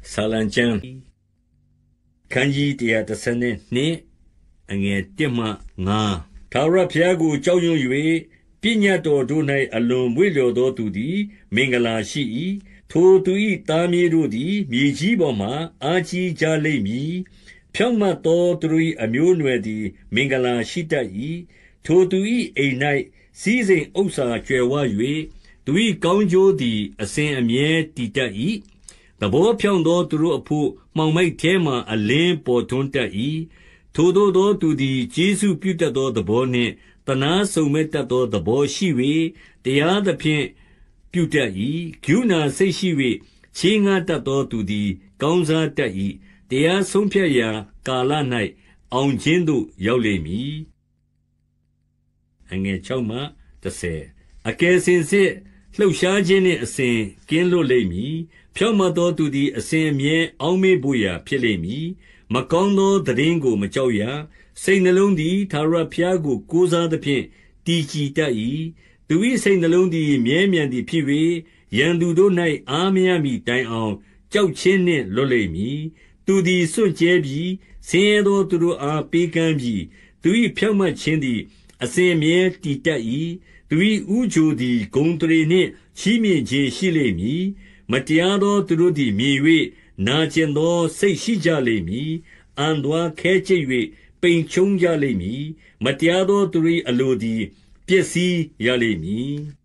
ဆာလံကျမ်းခန်းကြီး132အငယ်1မှ9ထာဝရဘုရားကိုကြောက်ရွံ့၍ပညတ်တော်တို့၌အလွန်မွေ့လျော်သောသူသည်မင်္ဂလာရှိ၏ထိုသူ၏သားမြေးတို့သည်မြေကြီးပေါ်မှအားကြီးကြလိမ့်မည်ဖြောင့်မတ်သောသူတို့၏အမျိုးအနွယ်သည်မင်္ဂလာရှိတတ်၏ထိုသူ၏အိမ်၌စည်းစိမ်ဥစ္စာကြွယ်ဝ၍သူ၏ကောင်းကျိုးသည်အစဉ်အမြဲတည်တတ်၏သဘောဖြောင့်သောသူတို့အဖို့မှောင်မိုက်ထဲမှအလင်းပေါ်ထွန်းတတ်၏ထိုသို့သောသူသည်ကျေးဇူးပြုတတ်သောသဘောနှင့်သနားစုံမက်တတ်သောသဘောရှိ၍တရားသဖြင့်ပြုတတ်၏ကရုဏာစိတ်ရှိ၍ချေးငှားတတ်သောသူသည်ကောင်းစားတတ်၏တရားဆုံးဖြတ်ရာကာလ၌အောင်ခြင်းသို့ရောက်လိမ့်မည်အငယ်6မှ10အကယ်စင်စစ်လှုပ်ရှားခြင်းနှင့်အစဉ်ကင်းလွတ်လိမ့်မည်ဖြောင့်မတ်သောသူသည်အစဉ်အမြဲအောက်မေ့ဖို့ရာဖြစ်လိမ့်မည်မကောင်းသောသတင်းကိုမကြောက်ရစိတ်နှလုံးသည်ထာဝရဘုရားကိုကိုးစားသဖြင့်တည်ကြည်တတ်၏သူ၏စိတ်နှလုံးသည်မြဲမြံသည်ဖြစ်၍ရန်သူတို့၌အားမရမီတိုင်အောင်ကြောက်ခြင်းနှင့်လွတ်လိမ့်မည်သူသည်စွန့်ကြဲပြီးဆင်းရဲသောသူတို့အားပေးကမ်းပြီးသူ၏ဖြောင့်မတ်ခြင်းသည်အစဉ်အမြဲတည်တတ်၏သူ၏ဥကြိုသည်ဂုဏ်အသရေနှင့်ချီးမြှင့်ခြင်းရှိလိမ့်မည်မတရားသောသူတို့သည်မြင်၍နာကျင်သောစိတ်ရှိကြလိမ့်မည်အံသွားခဲကျိတ်၍ပိန်ချုံကြလိမ့်မည်မတရားသောသူ၏အလိုသည်ပျက်စီးရလိမ့်မည်